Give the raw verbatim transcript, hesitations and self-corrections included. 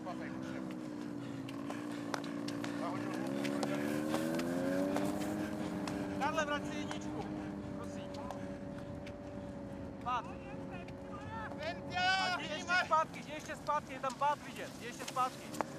papej, potřebuji. Nahodil mu. Karle, vrať si jedničku. Prosím. Pád. A jdi ještě zpátky, jdi ještě zpátky, je tam pád vidět, jdi ještě zpátky.